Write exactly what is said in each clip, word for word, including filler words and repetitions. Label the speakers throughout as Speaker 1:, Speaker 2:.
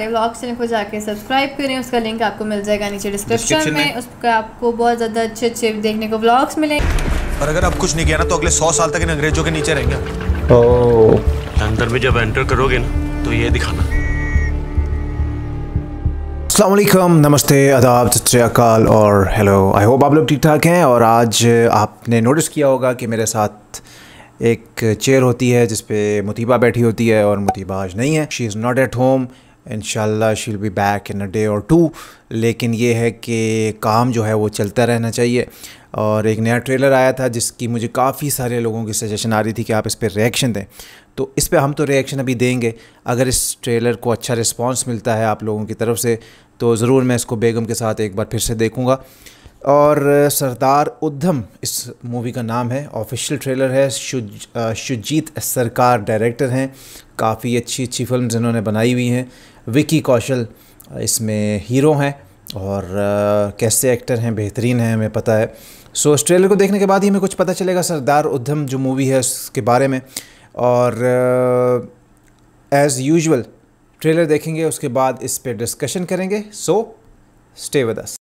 Speaker 1: Vlog channel को जाके subscribe करें, उसका लिंक आपको मिल जाएगा नीचे डिस्क्रिप्शन में। उसका आपको बहुत ज़्यादा अच्छे अच्छे देखने को व्लॉग्स मिले।
Speaker 2: और अगर अब कुछ नहीं किया ना तो अगले सौ साल तक इन अंग्रेजों के नीचे रहेंगे।
Speaker 3: ओह, अंदर में जब एंटर करोगे ना तो ये दिखाना।
Speaker 4: अस्सलाम वालेकुम, नमस्ते, आदाब, सत श्री अकाल और हेलो। आई होप आप लोग ठीक ठाक हैं। और आज आपने नोटिस किया होगा कि मेरे साथ एक चेयर होती है जिस पे मुतीबा बैठी होती है, और मुतीबा आज नहीं है। She is not at home, इंशाल्लाह she will be back in a day or two. लेकिन ये है कि काम जो है वो चलता रहना चाहिए। और एक नया ट्रेलर आया था जिसकी मुझे काफ़ी सारे लोगों की सजेशन आ रही थी कि आप इस पर रिएक्शन दें, तो इस पे हम तो रिएक्शन अभी देंगे। अगर इस ट्रेलर को अच्छा रिस्पांस मिलता है आप लोगों की तरफ से तो ज़रूर मैं इसको बेगम के साथ एक बार फिर से देखूँगा। और सरदार उधम इस मूवी का नाम है, ऑफिशियल ट्रेलर है। शुज शुजीत सरकार डायरेक्टर हैं। काफ़ी अच्छी अच्छी फिल्म्स इन्होंने बनाई हुई हैं। विकी कौशल इसमें हीरो हैं और कैसे एक्टर हैं, बेहतरीन हैं, हमें पता है। सो इस ट्रेलर को देखने के बाद ही हमें कुछ पता चलेगा सरदार उधम जो मूवी है उसके बारे में। और एज़ यूजुअल ट्रेलर देखेंगे, उसके बाद इस पे डिस्कशन करेंगे। So stay with us.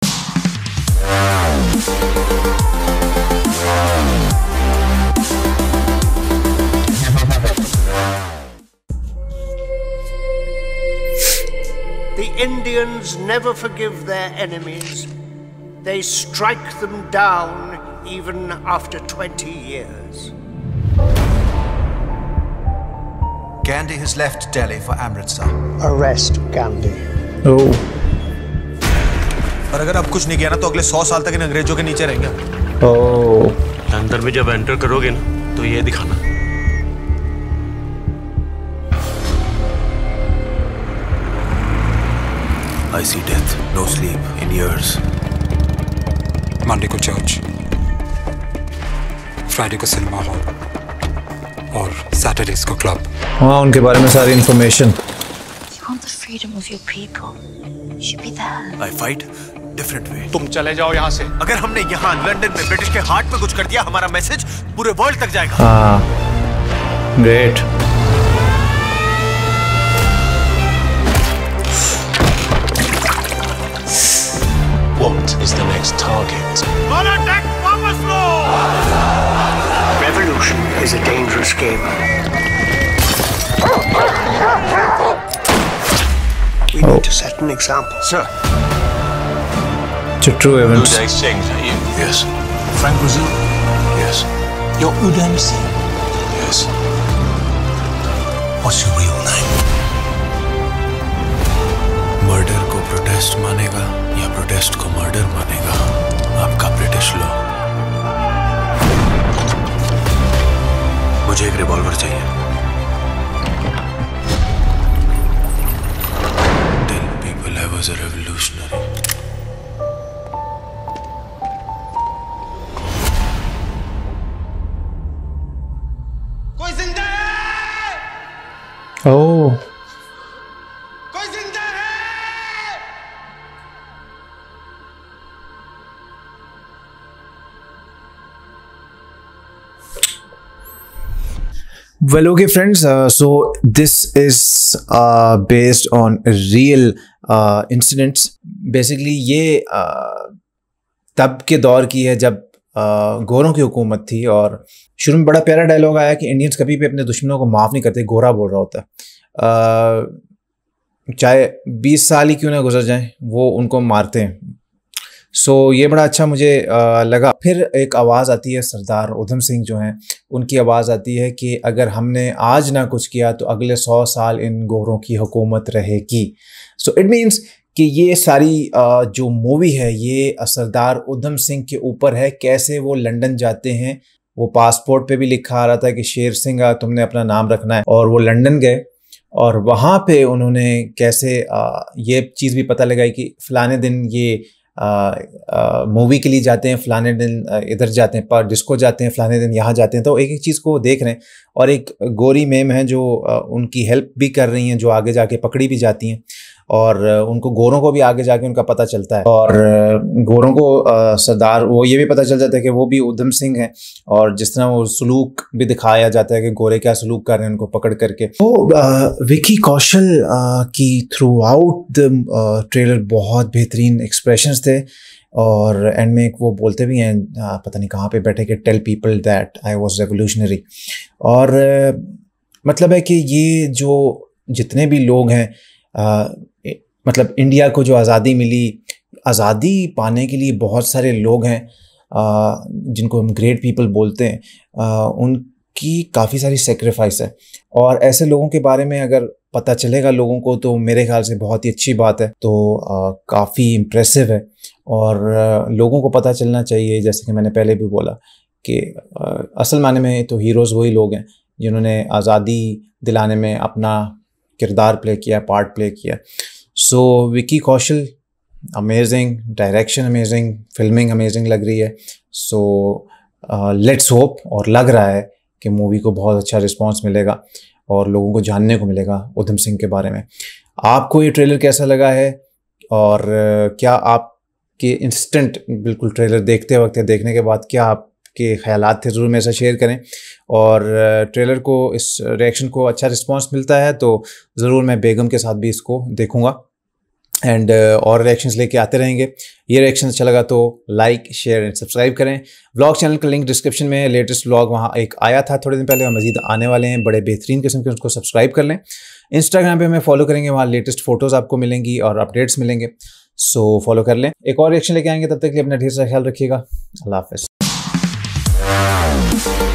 Speaker 5: The Indians never forgive their enemies. They strike them down even after twenty years.
Speaker 2: Gandhi has left Delhi for Amritsar.
Speaker 5: Arrest Gandhi.
Speaker 4: Oh.
Speaker 2: और अगर अब कुछ नहीं किया ना तो अगले सौ साल तक इन अंग्रेजों के नीचे रहेंगे।
Speaker 4: Oh.
Speaker 3: अंदर में जब एंटर करोगे ना तो ये दिखाना।
Speaker 2: I see death, no sleep in years.
Speaker 6: Monday को चर्च, फ्राइडे को सिनेमा हॉल और सैटरडेज को क्लब।
Speaker 4: हाँ, उनके बारे में सारी information.
Speaker 7: You want the freedom of your people. You should be there.
Speaker 2: I fight different way.
Speaker 8: तुम चले जाओ यहाँ से।
Speaker 2: अगर हमने यहाँ लंदन में ब्रिटिश के हार्ट में कुछ कर दिया, हमारा मैसेज पूरे वर्ल्ड तक जाएगा।
Speaker 4: हाँ, great.
Speaker 3: What is the next target?
Speaker 5: Revolution is a dangerous game. We need to set an example.
Speaker 2: Sir.
Speaker 4: It's a true event.
Speaker 3: Uday Singh, are you?
Speaker 2: Yes.
Speaker 3: Frank Brazil?
Speaker 2: Yes.
Speaker 3: You're Udam Singh?
Speaker 2: Yes.
Speaker 3: What's your real name?
Speaker 2: Murder को protest मानेगा या protest को murder मानेगा आपका British law. मुझे एक revolver चाहिए। Tell people I was a revolutionary.
Speaker 8: कोई जिंदा है?
Speaker 4: Oh.
Speaker 8: कोई जिंदा है?
Speaker 4: Well, okay, friends. Uh, so this is uh, based on real uh, incidents. Basically, ये uh, तब के दौर की है जब uh, गोरों की हुकूमत थी। और शुरू में बड़ा प्यारा डायलॉग आया कि इंडियंस कभी भी अपने दुश्मनों को माफ़ नहीं करते, गोरा बोल रहा होता है। uh, चाहे बीस साल ही क्यों ना गुजर जाएं, वो उनको मारते हैं। सो so, ये बड़ा अच्छा मुझे आ, लगा। फिर एक आवाज़ आती है, सरदार उधम सिंह जो हैं उनकी आवाज़ आती है कि अगर हमने आज ना कुछ किया तो अगले सौ साल इन गोरों की हुकूमत रहेगी। सो इट मीन्स कि ये सारी आ, जो मूवी है ये सरदार उधम सिंह के ऊपर है। कैसे वो लंदन जाते हैं, वो पासपोर्ट पे भी लिखा आ रहा था कि शेर सिंह तुमने अपना नाम रखना है, और वो लंदन गए और वहाँ पे उन्होंने कैसे आ, ये चीज़ भी पता लगाई कि फ़लाने दिन ये मूवी के लिए जाते हैं, फ़लाने दिन इधर जाते हैं, पर डिस्को जाते हैं, फ़लाने दिन यहाँ जाते हैं। तो एक एक चीज़ को देख रहे हैं। और एक गोरी मैम है जो आ, उनकी हेल्प भी कर रही हैं, जो आगे जाके पकड़ी भी जाती हैं। और उनको गोरों को भी आगे जाके उनका पता चलता है, और गोरों को सरदार वो ये भी पता चल जाता है कि वो भी उधम सिंह हैं, और जिस तरह वो सलूक भी दिखाया जाता है कि गोरे क्या सलूक कर रहे हैं उनको पकड़ करके। तो विकी कौशल की थ्रू आउट द ट्रेलर बहुत बेहतरीन एक्सप्रेशंस थे, और एंड में एक वो बोलते भी हैं पता नहीं कहाँ पे बैठे कि tell people that I was revolutionary. और मतलब है कि ये जो जितने भी लोग हैं आ, मतलब इंडिया को जो आज़ादी मिली, आज़ादी पाने के लिए बहुत सारे लोग हैं आ, जिनको हम ग्रेट पीपल बोलते हैं, आ, उनकी काफ़ी सारी सेक्रीफाइस है, और ऐसे लोगों के बारे में अगर पता चलेगा लोगों को तो मेरे ख्याल से बहुत ही अच्छी बात है। तो काफ़ी इम्प्रेसिव है, और आ, लोगों को पता चलना चाहिए, जैसे कि मैंने पहले भी बोला कि आ, असल माने में तो हीरोज़ वही लोग हैं जिन्होंने आज़ादी दिलाने में अपना किरदार प्ले किया, पार्ट प्ले किया। So Vicky Kaushal amazing, direction amazing, filming amazing लग रही है। सो लेट्स होप, और लग रहा है कि मूवी को बहुत अच्छा रिस्पांस मिलेगा और लोगों को जानने को मिलेगा उधम सिंह के बारे में। आपको ये ट्रेलर कैसा लगा है, और uh, क्या आपके इंस्टेंट बिल्कुल ट्रेलर देखते वक्त या देखने के बाद क्या आपके ख्यालात थे, ज़रूर मेरे साथ शेयर करें। और ट्रेलर को, इस रिएक्शन को अच्छा रिस्पांस मिलता है तो ज़रूर मैं बेगम के साथ भी इसको देखूंगा, एंड और रिएक्शंस लेके आते रहेंगे। ये रिएक्शन अच्छा लगा तो लाइक, शेयर एंड सब्सक्राइब करें। व्लॉग चैनल का लिंक डिस्क्रिप्शन में, लेटेस्ट व्लॉग वहाँ एक आया था थोड़े दिन पहले, और मज़ीद आने वाले हैं बड़े बेहतरीन किस्म के, उसको सब्सक्राइब कर लें। इंस्टाग्राम पे हमें फॉलो करेंगे, वहाँ लेटेस्ट फ़ोटोज़ आपको मिलेंगी और अपडेट्स मिलेंगे, सो फॉलो कर लें। एक और रिएक्शन लेके आएंगे, तब तक के लिए अपना ढेर सारा ख्याल रखिएगा। अल्लाह हाफ़िज़।